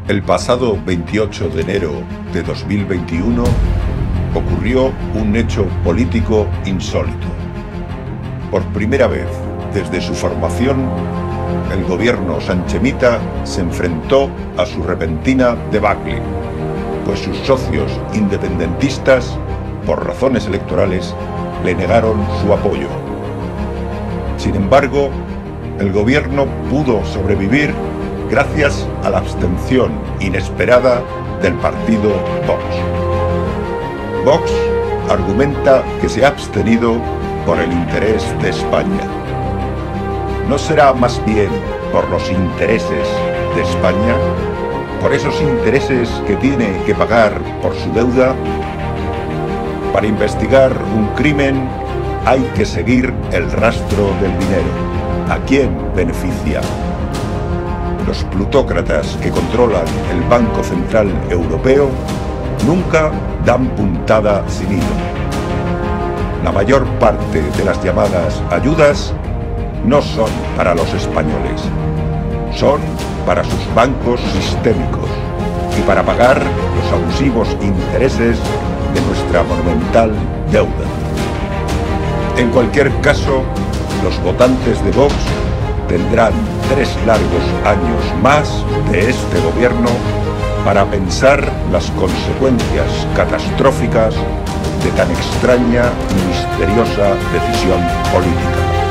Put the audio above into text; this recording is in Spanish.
El pasado 28 de enero de 2021 ocurrió un hecho político insólito. Por primera vez desde su formación, el gobierno sanchemita se enfrentó a su repentina debacle, pues sus socios independentistas, por razones electorales, le negaron su apoyo. Sin embargo, el gobierno pudo sobrevivir gracias a la abstención inesperada del partido Vox. Vox argumenta que se ha abstenido por el interés de España. ¿No será más bien por los intereses de España? ¿Por esos intereses que tiene que pagar por su deuda? Para investigar un crimen hay que seguir el rastro del dinero. ¿A quién beneficia? Los plutócratas que controlan el Banco Central Europeo nunca dan puntada sin hilo. La mayor parte de las llamadas ayudas no son para los españoles, son para sus bancos sistémicos y para pagar los abusivos intereses de nuestra monumental deuda. En cualquier caso, los votantes de Vox tendrán 3 largos años más de este gobierno para pensar las consecuencias catastróficas de tan extraña y misteriosa decisión política.